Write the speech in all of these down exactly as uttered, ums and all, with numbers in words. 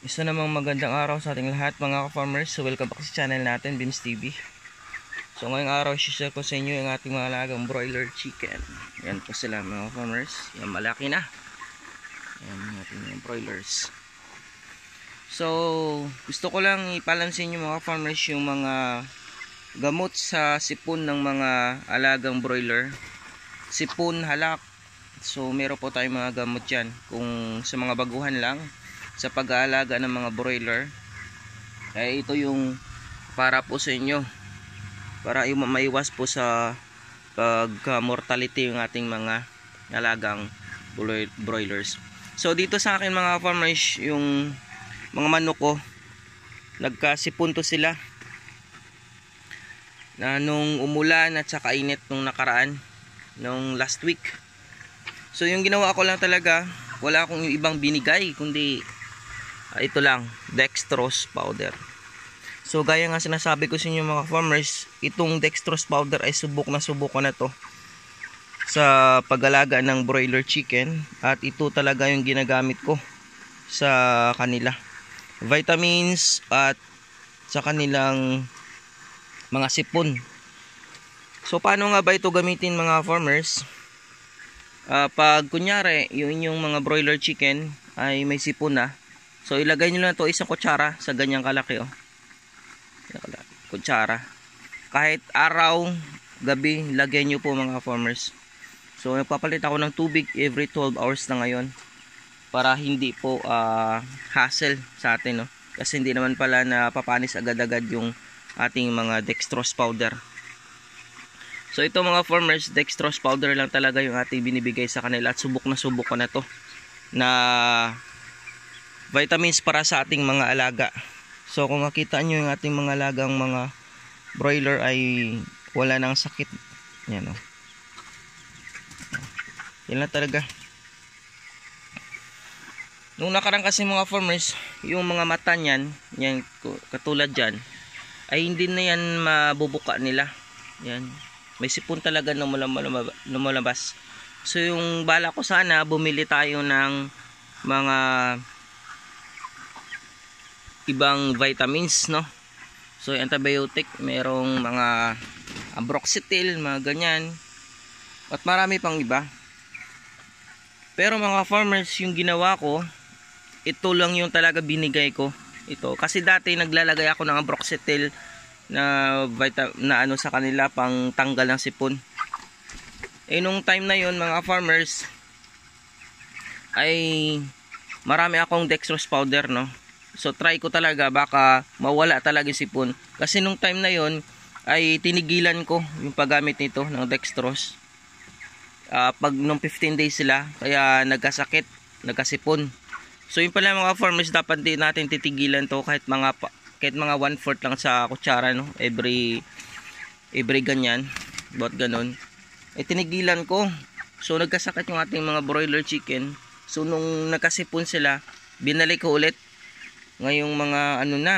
Isa namang magandang araw sa ating lahat mga ka-farmers. So welcome back sa channel natin, Beams T V. So ngayong araw, share ko sa inyo yung ating mga alagang broiler chicken. Yan po sila mga ka-farmers. Yan, malaki na. Yan yung ating mga broilers. So gusto ko lang ipalansin yung mga farmers yung mga gamot sa sipon ng mga alagang broiler. Sipon, halak. So meron po tayong mga gamot yan. Kung sa mga baguhan lang sa pag-aalaga ng mga broiler, kaya ito yung para po sa inyo, para maiwas po sa pag-mortality yung ating mga alagang broilers. So dito sa akin mga farmers, yung mga manok ko, nagkasipon to sila na nung umulan at saka init nung nakaraan, nung last week. So yung ginawa ko lang talaga, wala akong ibang binigay kundi uh, ito lang, dextrose powder. So gaya nga sinasabi ko sa inyo mga farmers, itong dextrose powder ay subok na subok ko na to sa pag-alaga ng broiler chicken, at ito talaga yung ginagamit ko sa kanila, vitamins at sa kanilang mga sipon. So paano nga ba ito gamitin mga farmers? Uh, pag kunyari yung inyong mga broiler chicken ay may sipon na, so ilagay nyo lang ito isang kutsara sa ganyang kalaki, oh. Kutsara, kahit araw, gabi, lagyan nyo po mga farmers. So nagpapalit ako ng tubig every twelve hours na ngayon, para hindi po uh, hassle sa atin, no? Kasi hindi naman pala na papanis agad-agad yung ating mga dextrose powder. So ito mga farmers, dextrose powder lang talaga yung ating binibigay sa kanila, at subok na subok ko na to na vitamins para sa ating mga alaga. So kung makita nyo yung ating mga alagang mga broiler ay wala nang sakit. Yan, oh. Yan lang talaga. Nung nakarang kasi mga farmers, yung mga mata niyan, yan, katulad dyan, ay hindi na yan mabubuka nila. Yan, may sipon talaga na lumalabas. So yung bala ko sana, bumili tayo ng mga ibang vitamins, no? So antibiotic, merong mga ambroxetil, mga ganyan, at marami pang iba. Pero mga farmers, yung ginawa ko, ito lang yung talaga binigay ko. Ito kasi dati naglalagay ako ng ambroxetil na vita, na ano sa kanila, pang tanggal ng sipon. Eh nung time na yon mga farmers, ay marami akong dextrose powder, no? So try ko talaga, baka mawala talaga yung sipon. Kasi nung time na yon ay tinigilan ko yung paggamit nito ng dextrose. Uh, pag nung fifteen days sila, kaya nagkasakit, nagkasipon. So yun pala mga farmers, dapat din natin titigilan to kahit mga kahit mga one fourth lang sa kutsara, no? Every every ganyan, bot ganon. Eh tinigilan ko. So nagkasakit yung ating mga broiler chicken. So nung nagkasipon sila, binalik ko ulit. Ngayong mga ano na,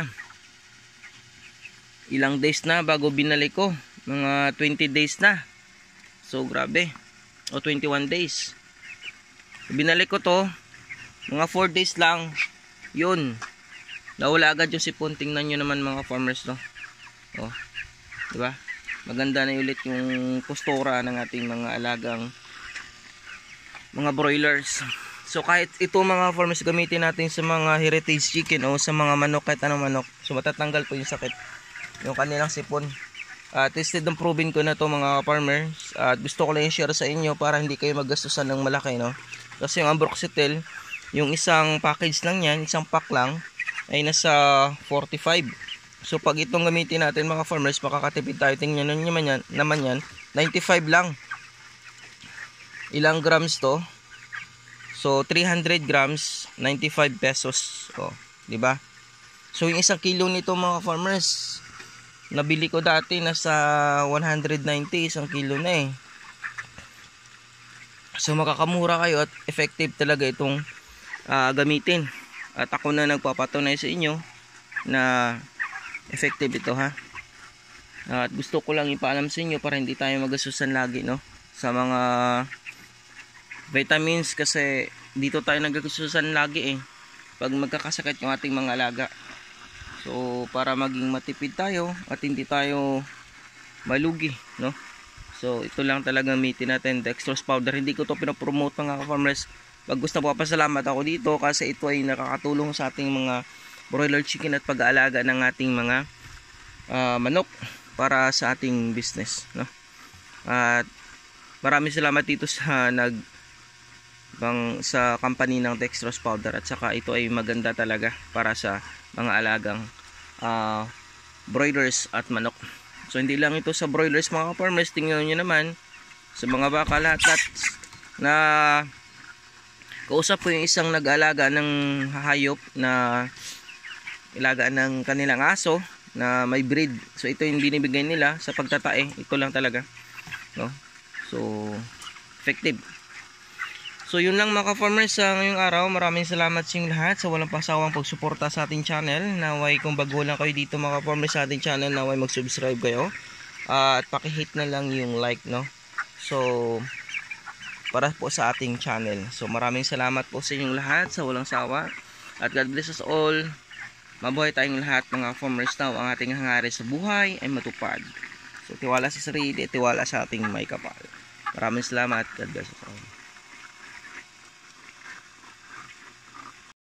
ilang days na bago binalik ko, mga twenty days na. So grabe, o twenty-one days. Binalik ko to, mga four days lang, yun, nawala agad yung sipon. Tingnan nyo naman mga farmers, no? Oh, diba? Maganda na ulit yung postura ng ating mga alagang mga broilers. So kahit ito mga farmers, gamitin natin sa mga heritage chicken o sa mga manok, kahit anong manok, so matatanggal po yung sakit, yung kanilang sipon. Uh, tested and proven ko na to mga farmers, at uh, gusto ko lang i-share sa inyo para hindi kayo maggastusan ng malaki, no? Kasi yung ambroxetil, yung isang package lang yan, isang pack lang, ay nasa forty-five. So pag itong gamitin natin mga farmers, makakatipid tayo. Tingnan nyo naman yan, naman yan, ninety-five lang. Ilang grams to? So three hundred grams, ninety-five pesos. Oh, di ba? So yung isang kilo nito mga farmers, nabili ko dati nasa one hundred ninety, isang kilo na eh. So makakamura kayo at effective talaga itong uh, gamitin. At ako na nagpapatunay sa inyo na effective ito, ha. At gusto ko lang ipaalam sa inyo para hindi tayo magasusan lagi, no, sa mga vitamins, kasi dito tayo nagkasusan lagi eh. pag magkakasakit yung ating mga alaga. So para maging matipid tayo at hindi tayo malugi, no? So ito lang talaga gamitin natin, dextrose powder. Hindi ko to pinopromote mga ka-farmers. Pag gusto po, pasalamat ako dito kasi ito ay nakakatulong sa ating mga broiler chicken at pag-aalaga ng ating mga uh, manok para sa ating business, no? At maraming salamat dito sa nag bang sa company ng dextrose powder, at saka ito ay maganda talaga para sa mga alagang uh, broilers at manok. So hindi lang ito sa broilers mga farmers, tingnan niyo naman sa mga baka, lahat-lahat na kausap ko yung isang nag-alaga ng hayop na ilaga ng kanilang aso na may breed. So ito yung binibigay nila sa pagtatae. Ito lang talaga, no? So effective. So yun lang mga ka-farmers sa ngayong araw. Maraming salamat sa inyong lahat sa walang pasawang pagsuporta sa ating channel. Naway kung bago lang kayo dito mga ka-farmers sa ating channel, naway mag-subscribe kayo. Uh, at paki-hit na lang yung like, no? So para po sa ating channel. So maraming salamat po sa inyong lahat sa walang sawa. At God bless us all. Mabuhay tayong lahat mga farmers. Now ang ating hangarin sa buhay ay matupad. So tiwala sa sarili, tiwala sa ating may kapal. Maraming salamat. God bless us all.